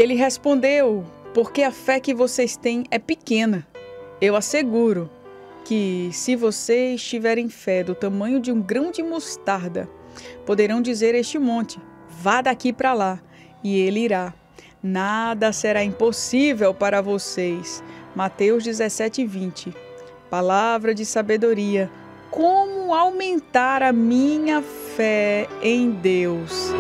Ele respondeu: porque a fé que vocês têm é pequena. Eu asseguro que, se vocês tiverem fé do tamanho de um grão de mostarda, poderão dizer a este monte: vá daqui para lá, e ele irá. Nada será impossível para vocês. Mateus 17:20. Palavra de sabedoria. Como aumentar a minha fé em Deus?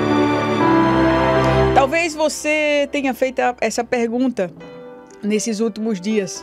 Talvez você tenha feito essa pergunta nesses últimos dias.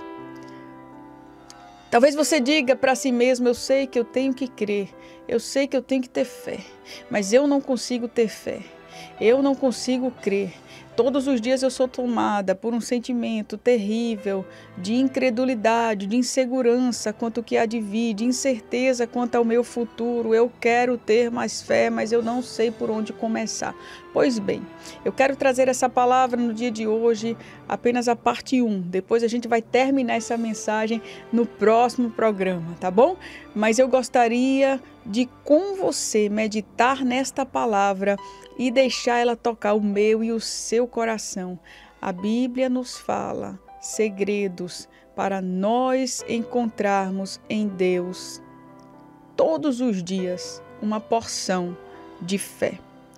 Talvez você diga para si mesmo: eu sei que eu tenho que crer, eu sei que eu tenho que ter fé, mas eu não consigo ter fé, eu não consigo crer. Todos os dias eu sou tomada por um sentimento terrível de incredulidade, de insegurança quanto ao que há de vir, de incerteza quanto ao meu futuro. Eu quero ter mais fé, mas eu não sei por onde começar. Pois bem, eu quero trazer essa palavra no dia de hoje, apenas a parte 1. Depois a gente vai terminar essa mensagem no próximo programa, tá bom? Mas eu gostaria de, com você, meditar nesta palavra e deixar ela tocar o meu e o seu coração. A Bíblia nos fala segredos para nós encontrarmos em Deus todos os dias uma porção de fé.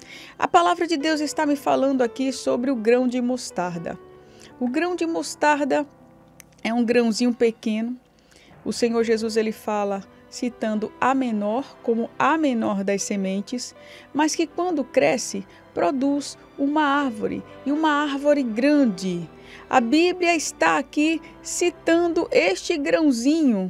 A palavra de Deus está me falando aqui sobre o grão de mostarda. O grão de mostarda é um grãozinho pequeno. O Senhor Jesus, ele fala, citando a menor como a menor das sementes, mas que quando cresce, produz uma árvore, e uma árvore grande. A Bíblia está aqui citando este grãozinho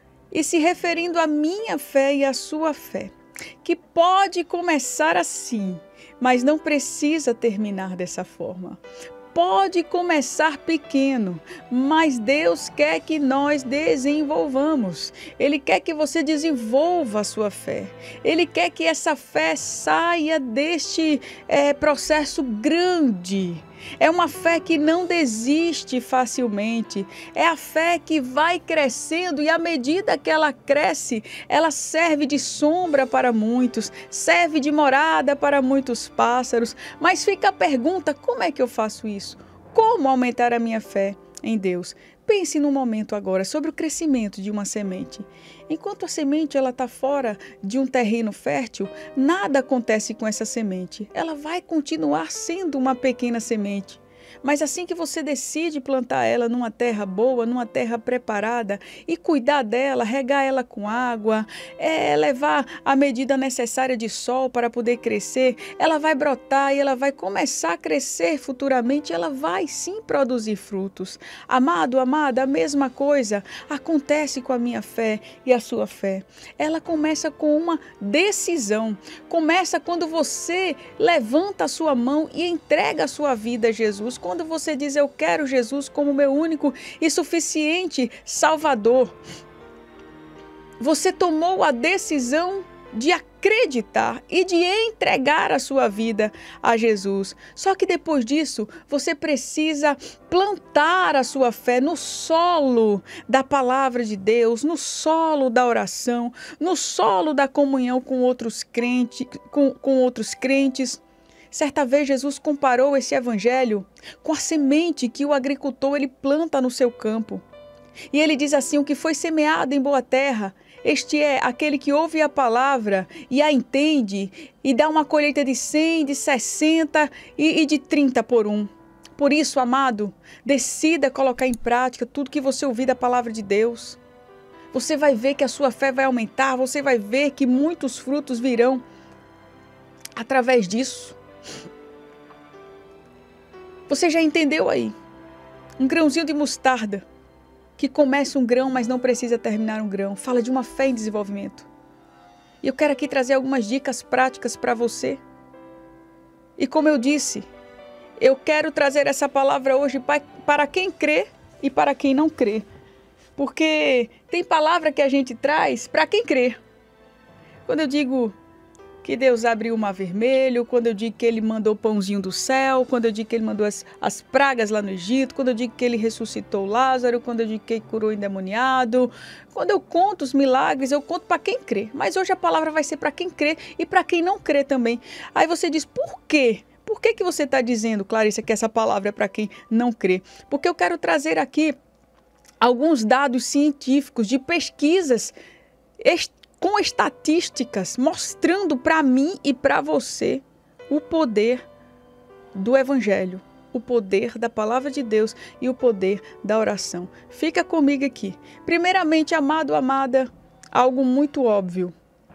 e se referindo à minha fé e à sua fé, que pode começar assim, mas não precisa terminar dessa forma. Pode começar pequeno, mas Deus quer que nós desenvolvamos. Ele quer que você desenvolva a sua fé. Ele quer que essa fé saia deste processo grande. É uma fé que não desiste facilmente. É a fé que vai crescendo e, à medida que ela cresce, ela serve de sombra para muitos, serve de morada para muitos pássaros. Mas fica a pergunta: como é que eu faço isso? Como aumentar a minha fé em Deus? Pense no momento agora sobre o crescimento de uma semente. Enquanto a semente está fora de um terreno fértil, nada acontece com essa semente. Ela vai continuar sendo uma pequena semente. Mas assim que você decide plantar ela numa terra boa, numa terra preparada e cuidar dela, regar ela com água, levar a medida necessária de sol para poder crescer, ela vai brotar e ela vai começar a crescer futuramente, ela vai sim produzir frutos. Amado, amada, a mesma coisa acontece com a minha fé e a sua fé. Ela começa com uma decisão, começa quando você levanta a sua mão e entrega a sua vida a Jesus. Quando você diz: eu quero Jesus como meu único e suficiente Salvador, você tomou a decisão de acreditar e de entregar a sua vida a Jesus. Só que depois disso, você precisa plantar a sua fé no solo da palavra de Deus, no solo da oração, no solo da comunhão com outros crentes, com outros crentes. Certa vez Jesus comparou esse evangelho com a semente que o agricultor ele planta no seu campo. E ele diz assim: o que foi semeado em boa terra, este é aquele que ouve a palavra e a entende e dá uma colheita de 100, de 60 e de 30 por um. Por isso, amado, decida colocar em prática tudo que você ouvir da palavra de Deus. Você vai ver que a sua fé vai aumentar, você vai ver que muitos frutos virão através disso. Você já entendeu aí? Um grãozinho de mostarda que começa um grão, mas não precisa terminar um grão. Fala de uma fé em desenvolvimento. E eu quero aqui trazer algumas dicas práticas para você. E como eu disse, eu quero trazer essa palavra hoje para quem crê e para quem não crê. Porque tem palavra que a gente traz para quem crê. Quando eu digo que Deus abriu o mar vermelho, quando eu digo que Ele mandou o pãozinho do céu, quando eu digo que Ele mandou as pragas lá no Egito, quando eu digo que Ele ressuscitou Lázaro, quando eu digo que Ele curou o endemoniado, quando eu conto os milagres, eu conto para quem crê. Mas hoje a palavra vai ser para quem crê e para quem não crê também. Aí você diz: por quê? Por que você está dizendo, Clarissa, que essa palavra é para quem não crê? Porque eu quero trazer aqui alguns dados científicos de pesquisas com estatísticas mostrando para mim e para você o poder do Evangelho, o poder da palavra de Deus e o poder da oração. Fica comigo aqui. Primeiramente, amado, amada, algo muito óbvio.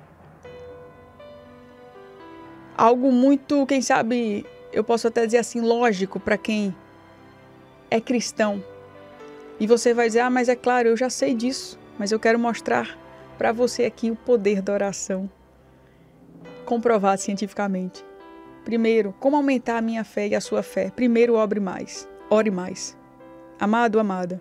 Algo muito, quem sabe, eu posso até dizer assim, lógico para quem é cristão. E você vai dizer, mas é claro, eu já sei disso, mas eu quero mostrar para você aqui o poder da oração, comprovado cientificamente. Primeiro, como aumentar a minha fé e a sua fé? Primeiro, ore mais. Amado, amada,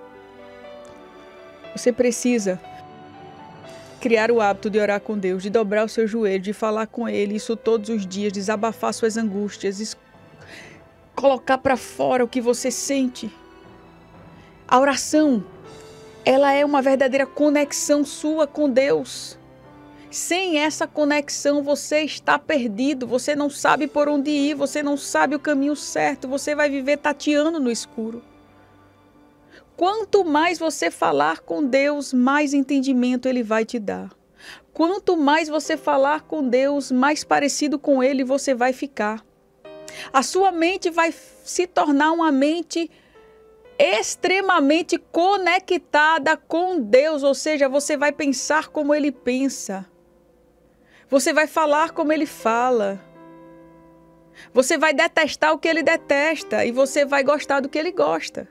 você precisa criar o hábito de orar com Deus, de dobrar o seu joelho, de falar com Ele, isso todos os dias, desabafar suas angústias, colocar para fora o que você sente. A oração, ela é uma verdadeira conexão sua com Deus. Sem essa conexão, você está perdido, você não sabe por onde ir, você não sabe o caminho certo, você vai viver tateando no escuro. Quanto mais você falar com Deus, mais entendimento Ele vai te dar. Quanto mais você falar com Deus, mais parecido com Ele você vai ficar. A sua mente vai se tornar uma mente extremamente conectada com Deus, ou seja, você vai pensar como Ele pensa. Você vai falar como Ele fala. Você vai detestar o que Ele detesta e você vai gostar do que Ele gosta.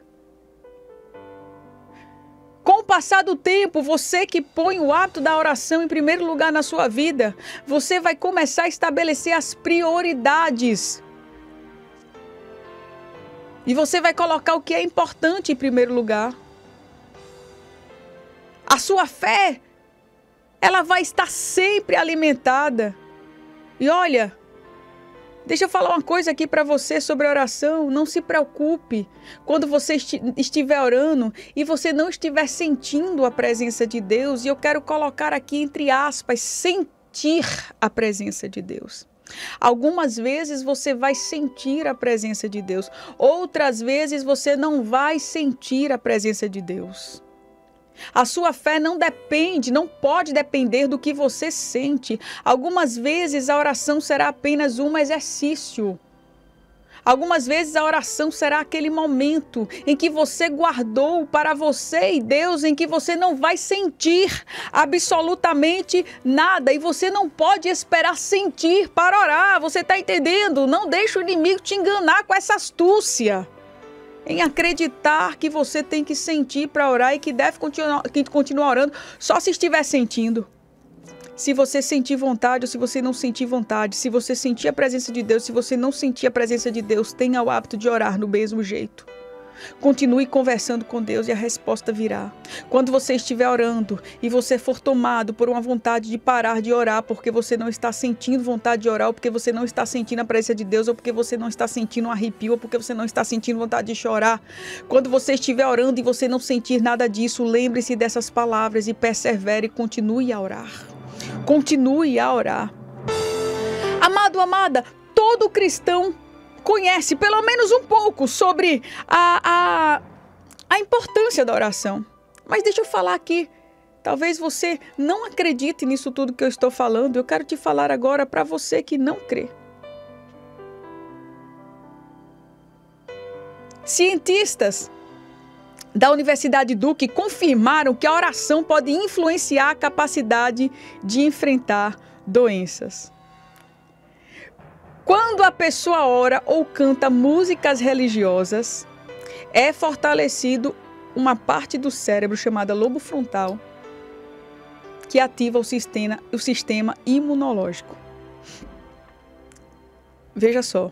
Com o passar do tempo, você que põe o hábito da oração em primeiro lugar na sua vida, você vai começar a estabelecer as prioridades. E você vai colocar o que é importante em primeiro lugar. A sua fé, ela vai estar sempre alimentada. E olha, deixa eu falar uma coisa aqui para você sobre oração. Não se preocupe quando você estiver orando e você não estiver sentindo a presença de Deus. E eu quero colocar aqui entre aspas, sentir a presença de Deus. Algumas vezes você vai sentir a presença de Deus. Outras vezes você não vai sentir a presença de Deus. A sua fé não pode depender do que você sente. Algumas vezes a oração será apenas um exercício. Algumas vezes a oração será aquele momento em que você guardou para você e Deus, em que você não vai sentir absolutamente nada. E você não pode esperar sentir para orar. Você está entendendo? Não deixe o inimigo te enganar com essa astúcia. Em acreditar que você tem que sentir para orar e que deve continuar orando só se estiver sentindo. Se você sentir vontade ou se você não sentir vontade, se você sentir a presença de Deus, se você não sentir a presença de Deus, tenha o hábito de orar no mesmo jeito. Continue conversando com Deus e a resposta virá. Quando você estiver orando e você for tomado por uma vontade de parar de orar porque você não está sentindo vontade de orar, ou porque você não está sentindo a presença de Deus, ou porque você não está sentindo um arrepio, ou porque você não está sentindo vontade de chorar. Quando você estiver orando e você não sentir nada disso, lembre-se dessas palavras e persevere e continue a orar. Continue a orar. Amado, amada, todo cristão conhece pelo menos um pouco sobre a importância da oração. Mas deixa eu falar aqui, talvez você não acredite nisso tudo que eu estou falando, eu quero te falar agora para você que não crê. Cientistas da Universidade Duke confirmaram que a oração pode influenciar a capacidade de enfrentar doenças. Quando a pessoa ora ou canta músicas religiosas, é fortalecido uma parte do cérebro chamada lobo frontal, que ativa o sistema imunológico. Veja só.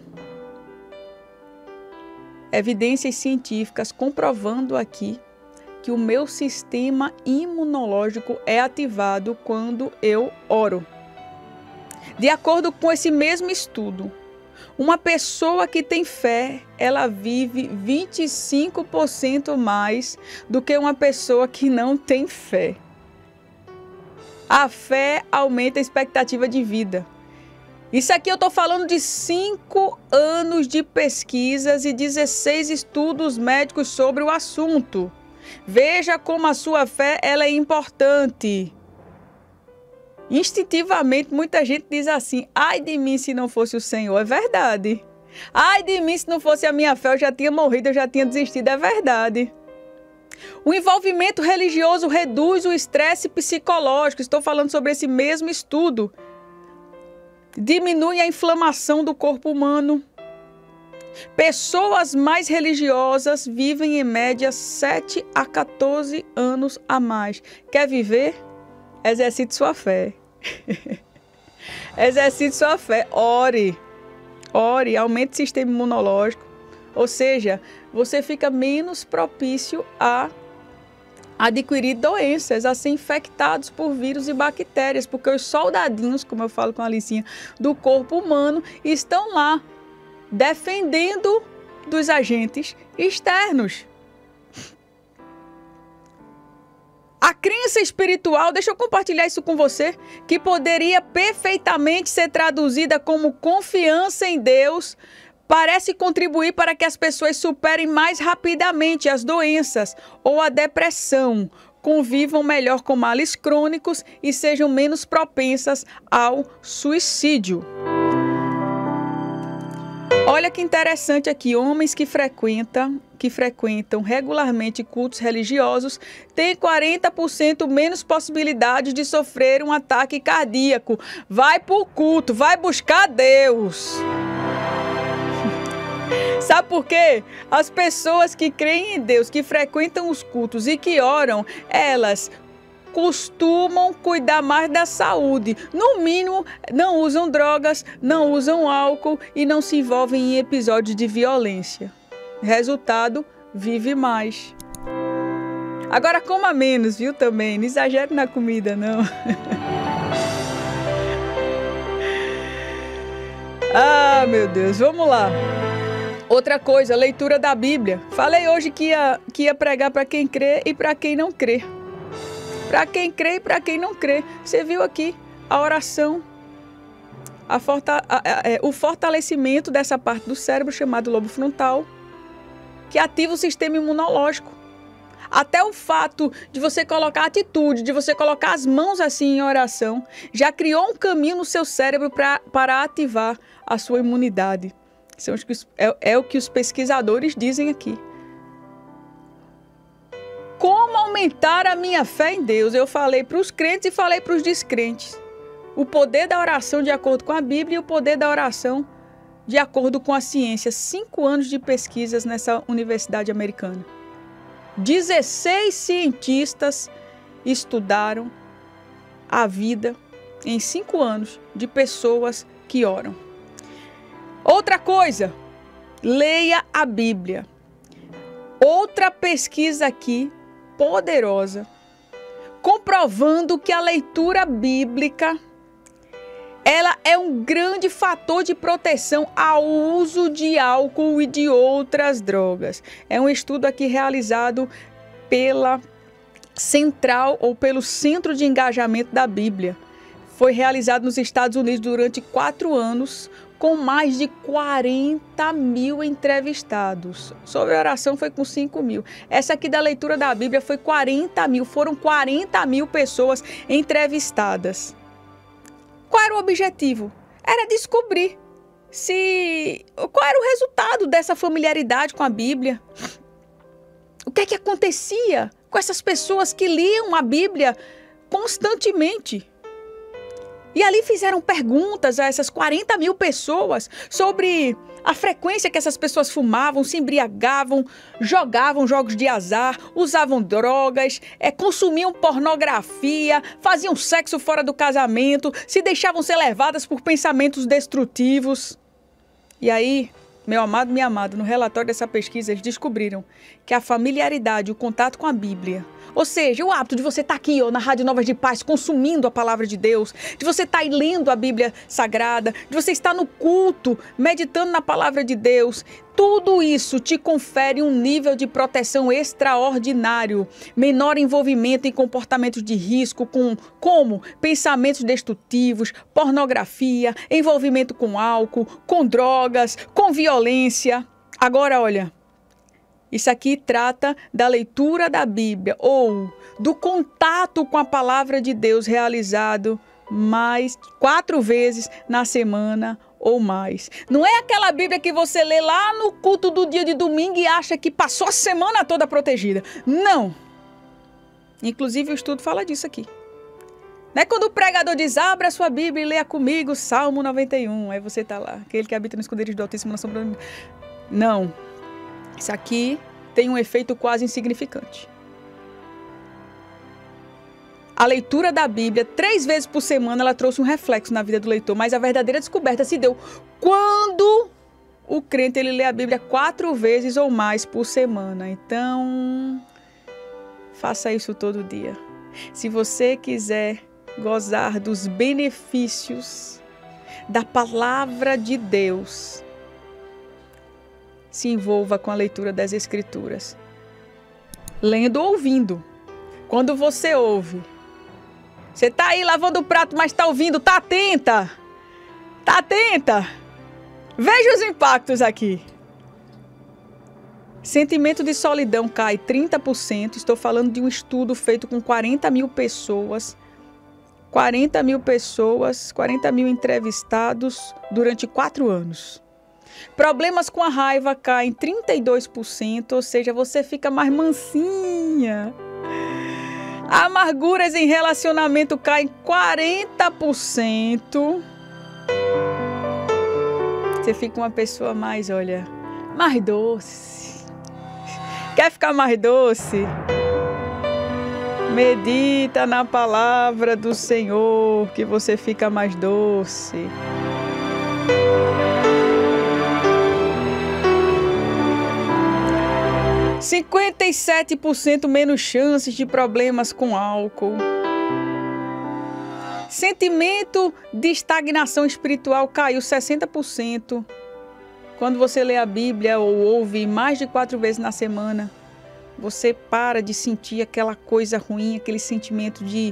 Evidências científicas comprovando aqui que o meu sistema imunológico é ativado quando eu oro. De acordo com esse mesmo estudo, uma pessoa que tem fé, ela vive 25% mais do que uma pessoa que não tem fé. A fé aumenta a expectativa de vida. Isso aqui eu estou falando de 5 anos de pesquisas e 16 estudos médicos sobre o assunto. Veja como a sua fé ela é importante. Instintivamente, muita gente diz assim, ai de mim se não fosse o Senhor. É verdade. Ai de mim se não fosse a minha fé, eu já tinha morrido, eu já tinha desistido. É verdade. O envolvimento religioso reduz o estresse psicológico. Estou falando sobre esse mesmo estudo. Diminui a inflamação do corpo humano. Pessoas mais religiosas vivem em média 7 a 14 anos a mais. Quer viver? Exercite sua fé. Exercite sua fé. Ore. Ore, aumente o sistema imunológico. Ou seja, você fica menos propício a adquirir doenças, a ser infectados por vírus e bactérias, porque os soldadinhos, como eu falo com a Alicinha, do corpo humano, estão lá, defendendo dos agentes externos. A crença espiritual, deixa eu compartilhar isso com você, que poderia perfeitamente ser traduzida como confiança em Deus, parece contribuir para que as pessoas superem mais rapidamente as doenças ou a depressão, convivam melhor com males crônicos e sejam menos propensas ao suicídio. Olha que interessante aqui, homens que frequentam regularmente cultos religiosos têm 40% menos possibilidade de sofrer um ataque cardíaco. Vai para o culto, vai buscar Deus. Sabe por quê? As pessoas que creem em Deus, que frequentam os cultos e que oram, elas costumam cuidar mais da saúde. No mínimo, não usam drogas, não usam álcool e não se envolvem em episódios de violência. Resultado, vive mais. Agora coma menos, viu, também. Não exagere na comida, não. Ah, meu Deus, vamos lá. Outra coisa, leitura da Bíblia. Falei hoje que ia pregar para quem crê e para quem não crê. Para quem crê e para quem não crê. Você viu aqui a oração, o fortalecimento dessa parte do cérebro chamado lobo frontal, que ativa o sistema imunológico. Até o fato de você colocar atitude, de você colocar as mãos assim em oração, já criou um caminho no seu cérebro para ativar a sua imunidade. É o que os pesquisadores dizem aqui. Como aumentar a minha fé em Deus? Eu falei para os crentes e falei para os descrentes. O poder da oração de acordo com a Bíblia e o poder da oração de acordo com a ciência. 5 anos de pesquisas nessa universidade americana. 16 cientistas estudaram a vida em 5 anos de pessoas que oram. Outra coisa, leia a Bíblia. Outra pesquisa aqui, poderosa, comprovando que a leitura bíblica, ela é um grande fator de proteção ao uso de álcool e de outras drogas. É um estudo aqui realizado pela Central ou pelo Centro de Engajamento da Bíblia. Foi realizado nos Estados Unidos durante 4 anos, com mais de 40 mil entrevistados. Sobre a oração foi com 5 mil. Essa aqui da leitura da Bíblia foi 40 mil. Foram 40 mil pessoas entrevistadas. Qual era o objetivo? Era descobrir qual era o resultado dessa familiaridade com a Bíblia. O que é que acontecia com essas pessoas que liam a Bíblia constantemente? E ali fizeram perguntas a essas 40 mil pessoas sobre a frequência que essas pessoas fumavam, se embriagavam, jogavam jogos de azar, usavam drogas, consumiam pornografia, faziam sexo fora do casamento, se deixavam ser levadas por pensamentos destrutivos. E aí, meu amado, minha amada, no relatório dessa pesquisa, eles descobriram que a familiaridade, o contato com a Bíblia, ou seja, o hábito de você estar aqui na Rádio Novas de Paz, consumindo a palavra de Deus, de você estar aí lendo a Bíblia Sagrada, de você estar no culto, meditando na palavra de Deus, tudo isso te confere um nível de proteção extraordinário, menor envolvimento em comportamentos de risco, como pensamentos destrutivos, pornografia, envolvimento com álcool, com drogas, com violência. Agora, olha, isso aqui trata da leitura da Bíblia ou do contato com a palavra de Deus realizado mais 4 vezes na semana ou mais. Não é aquela Bíblia que você lê lá no culto do dia de domingo e acha que passou a semana toda protegida. Não. Inclusive o estudo fala disso aqui. Não é quando o pregador diz, abra sua Bíblia e leia comigo Salmo 91. Aí você está lá, aquele que habita no esconderijo do Altíssimo na sombra do... Não. Isso aqui tem um efeito quase insignificante. A leitura da Bíblia, 3 vezes por semana, ela trouxe um reflexo na vida do leitor, mas a verdadeira descoberta se deu quando o crente ele lê a Bíblia 4 vezes ou mais por semana. Então, faça isso todo dia. Se você quiser gozar dos benefícios da palavra de Deus, se envolva com a leitura das Escrituras. Lendo ou ouvindo. Quando você ouve, você está aí lavando o prato, mas está ouvindo, está atenta. Está atenta. Veja os impactos aqui. Sentimento de solidão cai 30%. Estou falando de um estudo feito com 40 mil pessoas. 40 mil pessoas, 40 mil entrevistados durante 4 anos. Problemas com a raiva caem 32%, ou seja, você fica mais mansinha. Amarguras em relacionamento caem 40%. Você fica uma pessoa mais, olha, mais doce. Quer ficar mais doce? Medita na palavra do Senhor, que você fica mais doce. – 57% menos chances de problemas com álcool. Sentimento de estagnação espiritual caiu 60%. Quando você lê a Bíblia ou ouve mais de 4 vezes na semana, você para de sentir aquela coisa ruim, aquele sentimento de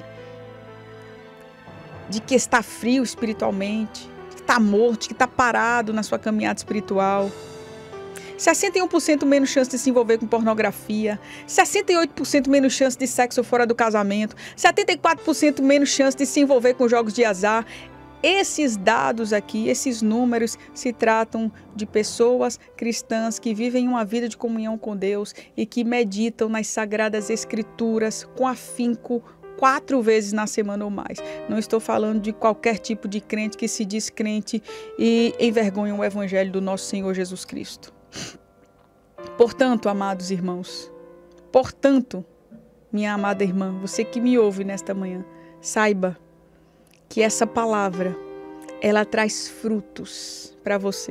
que está frio espiritualmente, que está morto, que está parado na sua caminhada espiritual. 61% menos chance de se envolver com pornografia, 68% menos chance de sexo fora do casamento, 74% menos chance de se envolver com jogos de azar. Esses dados aqui, esses números, se tratam de pessoas cristãs que vivem uma vida de comunhão com Deus e que meditam nas Sagradas Escrituras com afinco 4 vezes na semana ou mais. Não estou falando de qualquer tipo de crente que se diz crente e envergonha o Evangelho do nosso Senhor Jesus Cristo. Portanto, amados irmãos, portanto, minha amada irmã, você que me ouve nesta manhã, saiba que essa palavra, ela traz frutos para você.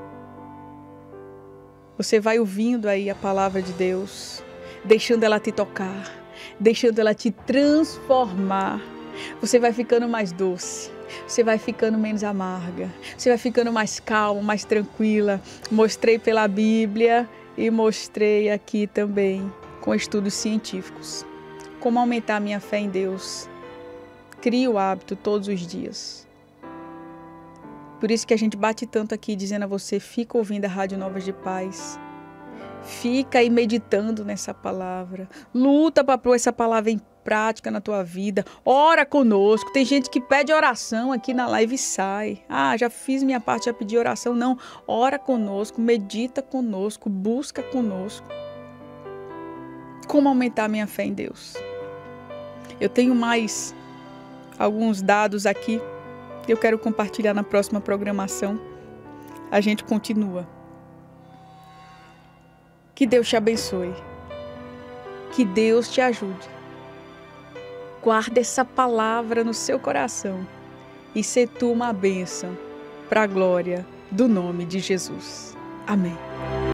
Você vai ouvindo aí a palavra de Deus, deixando ela te tocar, deixando ela te transformar. Você vai ficando mais doce. Você vai ficando menos amarga, você vai ficando mais calma, mais tranquila. Mostrei pela Bíblia e mostrei aqui também com estudos científicos como aumentar a minha fé em Deus. Crie o hábito todos os dias. Por isso que a gente bate tanto aqui dizendo a você, fica ouvindo a Rádio Novas de Paz. Fica aí meditando nessa palavra. Luta para pôr essa palavra em prática na tua vida. Ora conosco. Tem gente que pede oração aqui na live e sai. Ah, já fiz minha parte, já pedi oração. Não, ora conosco, medita conosco, busca conosco. Como aumentar a minha fé em Deus? Eu tenho mais alguns dados aqui que eu quero compartilhar na próxima programação. A gente continua. Que Deus te abençoe. Que Deus te ajude. Guarda essa palavra no seu coração e se tu uma bênção para a glória do nome de Jesus. Amém.